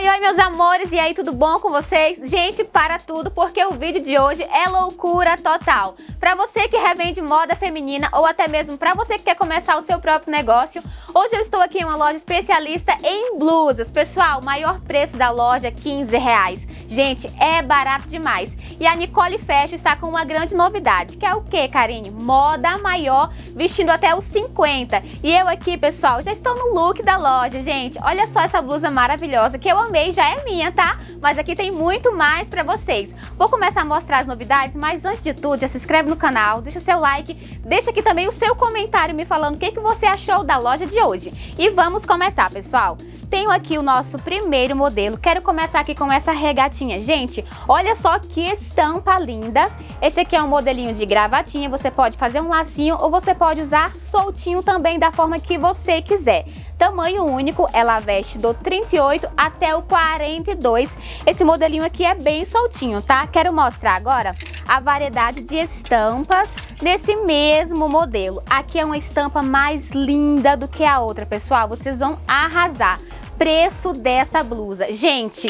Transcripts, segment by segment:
oi, meus amores, e aí, tudo bom com vocês? Gente, para tudo, porque o vídeo de hoje é loucura total. Para você que revende moda feminina ou até mesmo para você que quer começar o seu próprio negócio, hoje eu estou aqui em uma loja especialista em blusas. Pessoal, o maior preço da loja é R$15. Gente, é barato demais. E a Nicole Fashion está com uma grande novidade, que é o que, Karine? Moda maior, vestindo até os 50. E eu aqui, pessoal, já estou no look da loja, gente. Olha só essa blusa maravilhosa, que eu amei, já é minha, tá? Mas aqui tem muito mais pra vocês. Vou começar a mostrar as novidades, mas antes de tudo, já se inscreve no canal, deixa seu like, deixa aqui também o seu comentário me falando o que você achou da loja de hoje. E vamos começar, pessoal. Tenho aqui o nosso primeiro modelo. Quero começar aqui com essa regatinha. Gente, olha só que estampa linda. Esse aqui é um modelinho de gravatinha. Você pode fazer um lacinho ou você pode usar soltinho também da forma que você quiser. Tamanho único, ela veste do 38 até o 42. Esse modelinho aqui é bem soltinho, tá? Quero mostrar agora a variedade de estampas nesse mesmo modelo. Aqui é uma estampa mais linda do que a outra, pessoal. Vocês vão arrasar. Preço dessa blusa, gente,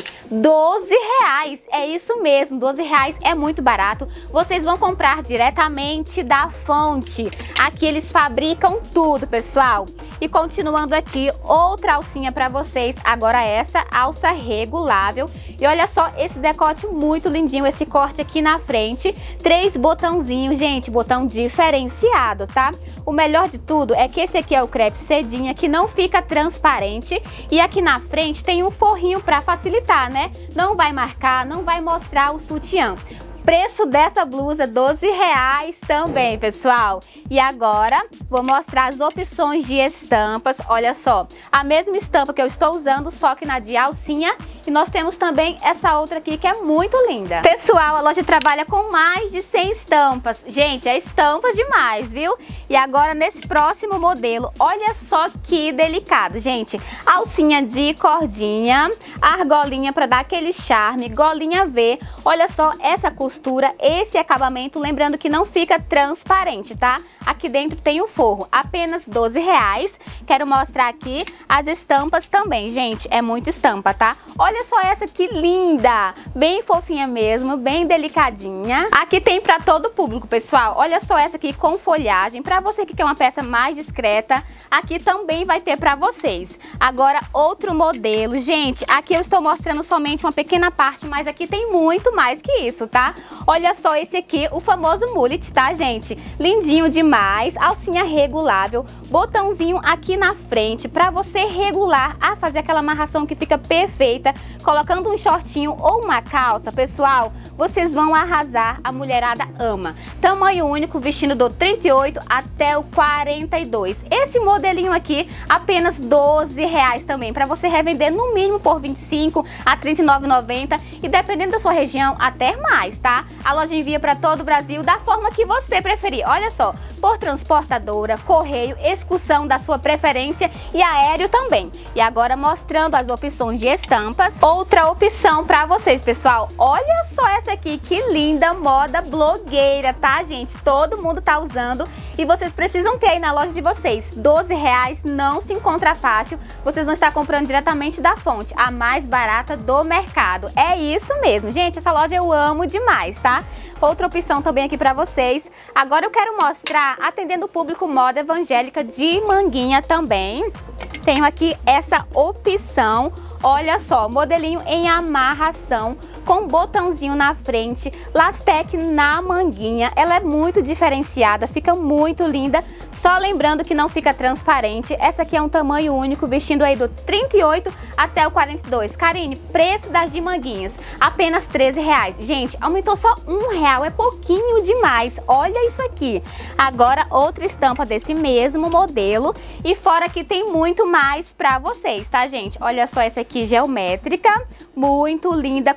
R$12, é isso mesmo, R$12 é muito barato. Vocês vão comprar diretamente da fonte, aqui eles fabricam tudo, pessoal. E continuando aqui, outra alcinha para vocês, agora essa alça regulável. E olha só esse decote muito lindinho, esse corte aqui na frente, 3 botãozinhos, gente, botão diferenciado, tá? O melhor de tudo é que esse aqui é o crepe sedinha, que não fica transparente, e aqui na frente tem um forrinho para facilitar, né? Não vai marcar, não vai mostrar o sutiã. Preço dessa blusa, R$12 também, pessoal. E agora, vou mostrar as opções de estampas. Olha só, a mesma estampa que eu estou usando, só que na de alcinha. E nós temos também essa outra aqui, que é muito linda. Pessoal, a loja trabalha com mais de 100 estampas. Gente, é estampas demais, viu? E agora, nesse próximo modelo, olha só que delicado, gente. Alcinha de cordinha, argolinha para dar aquele charme, golinha V. Olha só essa costura, esse acabamento, lembrando que não fica transparente, tá? Aqui dentro tem o forro, apenas R$12. Quero mostrar aqui as estampas também, gente, é muita estampa, tá? Olha só essa que linda, bem fofinha mesmo, bem delicadinha. Aqui tem para todo público, pessoal. Olha só essa aqui com folhagem, para você que quer uma peça mais discreta, aqui também vai ter para vocês. Agora outro modelo, gente, aqui eu estou mostrando somente uma pequena parte, mas aqui tem muito mais que isso, tá? Olha só esse aqui, o famoso mullet, tá, gente? Lindinho demais, alcinha regulável, botãozinho aqui na frente para você regular, a fazer aquela amarração que fica perfeita, colocando um shortinho ou uma calça, pessoal, vocês vão arrasar, a mulherada ama. Tamanho único, vestindo do 38 até o 42. Esse modelinho aqui, apenas R$12 também, para você revender no mínimo por 25 a R$ 39,90 e dependendo da sua região, até mais, tá? A loja envia para todo o Brasil da forma que você preferir. Olha só, por transportadora, correio, excursão da sua preferência e aéreo também. E agora mostrando as opções de estampas, outra opção para vocês, pessoal. Olha só essa aqui, que linda, moda blogueira, tá, gente? Todo mundo tá usando e vocês precisam ter aí na loja de vocês. R$12 não se encontra fácil, vocês vão estar comprando diretamente da fonte, a mais barata do mercado. É isso mesmo, gente, essa loja eu amo demais, tá? Outra opção também aqui pra vocês. Agora eu quero mostrar, atendendo o público, moda evangélica de manguinha também. Tenho aqui essa opção. Olha só, modelinho em amarração, com botãozinho na frente, lastec na manguinha. Ela é muito diferenciada, fica muito linda. Só lembrando que não fica transparente. Essa aqui é um tamanho único, vestindo aí do 38 até o 42. Karine, preço das de manguinhas, apenas R$13. Gente, aumentou só R$1, é pouquinho demais. Olha isso aqui. Agora, outra estampa desse mesmo modelo. E fora aqui tem muito mais pra vocês, tá, gente? Olha só essa aqui, geométrica, muito linda, combina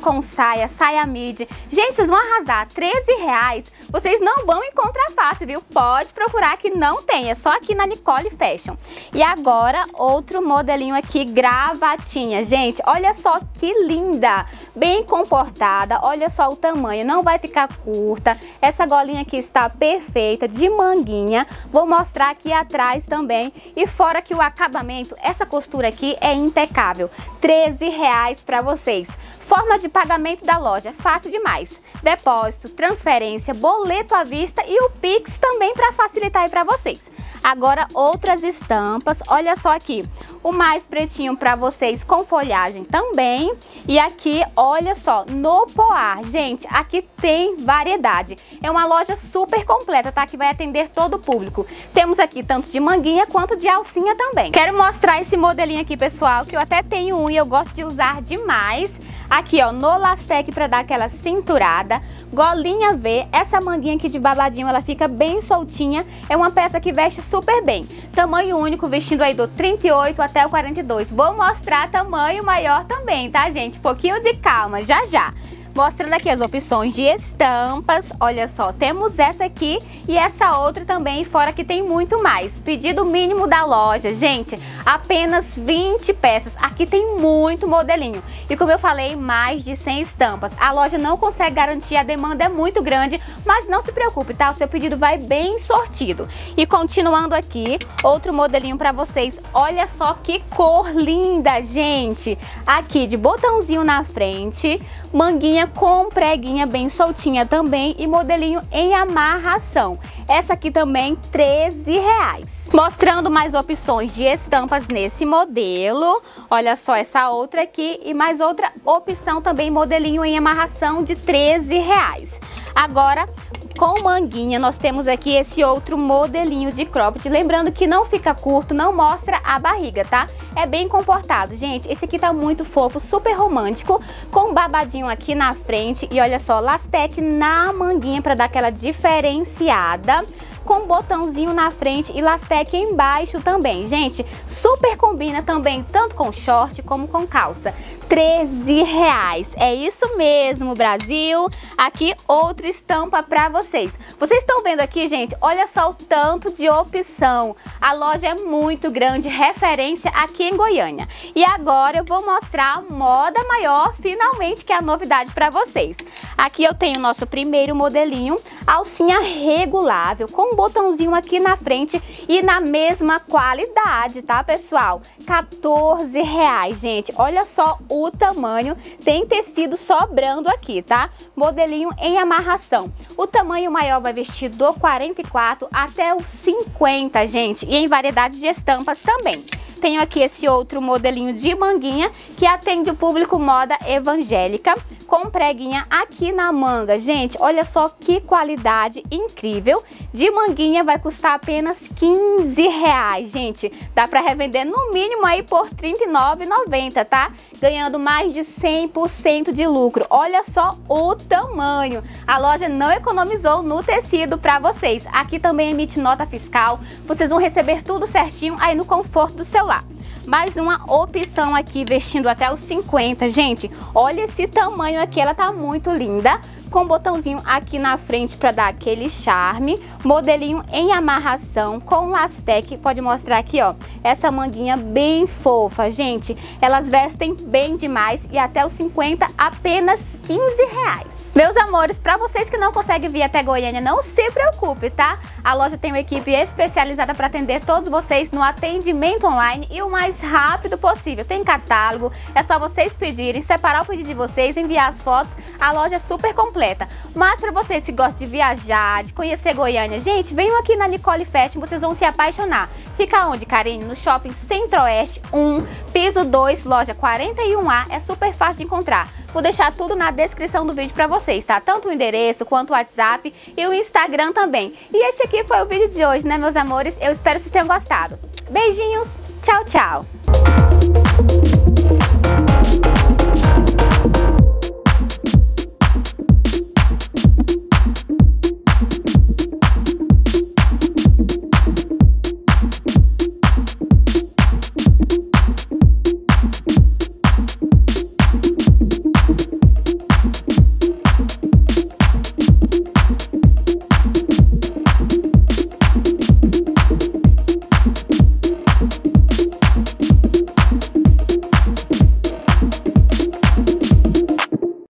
com saia, saia midi. Gente, vocês vão arrasar. R$13, vocês não vão encontrar fácil, viu? Pode procurar que não tem, é só aqui na Nicole Fashion. E agora, outro modelinho aqui, gravatinha. Gente, olha só que linda, bem comportada, olha só o tamanho, não vai ficar curta. Essa golinha aqui está perfeita, de manguinha. Vou mostrar aqui atrás também. E fora que o acabamento, essa costura aqui é impecável. R$13 para vocês. Forma de pagamento da loja, fácil demais. Depósito, transferência, boleto à vista e o Pix também para facilitar aí para vocês. Agora outras estampas, olha só aqui, o mais pretinho para vocês com folhagem também. E aqui, olha só, no poá, gente, aqui tem variedade. É uma loja super completa, tá? Que vai atender todo o público. Temos aqui tanto de manguinha quanto de alcinha também. Quero mostrar esse modelinho aqui, pessoal, que eu até tenho um e eu gosto de usar demais. Aqui, ó, no lastec para dar aquela cinturada, golinha V, essa manguinha aqui de babadinho, ela fica bem soltinha, é uma peça que veste super bem. Tamanho único, vestindo aí do 38 até o 42. Vou mostrar tamanho maior também, tá, gente? Um pouquinho de calma, já já. Mostrando aqui as opções de estampas, olha só, temos essa aqui e essa outra também, fora que tem muito mais. Pedido mínimo da loja, gente, apenas 20 peças, aqui tem muito modelinho. E como eu falei, mais de 100 estampas. A loja não consegue garantir, a demanda é muito grande, mas não se preocupe, tá? O seu pedido vai bem sortido. E continuando aqui, outro modelinho pra vocês, olha só que cor linda, gente. Aqui de botãozinho na frente, manguinha com preguinha bem soltinha também e modelinho em amarração. Essa aqui também R$13. Mostrando mais opções de estampas nesse modelo. Olha só essa outra aqui e mais outra opção também, modelinho em amarração de R$13. Agora, com manguinha, nós temos aqui esse outro modelinho de cropped. Lembrando que não fica curto, não mostra a barriga, tá? É bem comportado, gente. Esse aqui tá muito fofo, super romântico, com babadinho aqui na frente. E olha só, lastec na manguinha para dar aquela diferenciada, com botãozinho na frente e lastec embaixo também. Gente, super combina também, tanto com short como com calça. R$13. É isso mesmo, Brasil. Aqui outra estampa pra vocês. Vocês estão vendo aqui, gente? Olha só o tanto de opção. A loja é muito grande, referência aqui em Goiânia. E agora eu vou mostrar a moda maior, finalmente, que é a novidade pra vocês. Aqui eu tenho o nosso primeiro modelinho, alcinha regulável, com botãozinho aqui na frente e na mesma qualidade, tá, pessoal? R$14, gente. Olha só o tamanho, tem tecido sobrando aqui, tá? Modelinho em amarração. O tamanho maior vai vestir do 44 até o 50, gente, e em variedade de estampas também. Tenho aqui esse outro modelinho de manguinha que atende o público moda evangélica, com preguinha aqui na manga. Gente, olha só que qualidade incrível. De manguinha vai custar apenas R$15, gente. Dá para revender no mínimo aí por R$39,90, tá? Ganhando mais de 100% de lucro. Olha só o tamanho. A loja não economizou no tecido para vocês. Aqui também emite nota fiscal. Vocês vão receber tudo certinho aí no conforto do celular. Mais uma opção aqui, vestindo até os 50, gente. Olha esse tamanho aqui, ela tá muito linda. Com botãozinho aqui na frente para dar aquele charme. Modelinho em amarração com lastec. Pode mostrar aqui, ó, essa manguinha bem fofa, gente. Elas vestem bem demais e até os 50 apenas R$15. Meus amores, para vocês que não conseguem vir até Goiânia, não se preocupe, tá? A loja tem uma equipe especializada para atender todos vocês no atendimento online e o mais rápido possível. Tem catálogo, é só vocês pedirem, separar o pedido de vocês, enviar as fotos. A loja é super completa. Mas para vocês que gostam de viajar, de conhecer Goiânia, gente, venham aqui na Nicole Fashion, vocês vão se apaixonar. Fica onde, Karine? No Shopping Centro-Oeste 1, piso 2, loja 41A. É super fácil de encontrar. Vou deixar tudo na descrição do vídeo pra vocês, tá? Tanto o endereço quanto o WhatsApp e o Instagram também. E esse aqui foi o vídeo de hoje, né, meus amores? Eu espero que vocês tenham gostado. Beijinhos, tchau, tchau!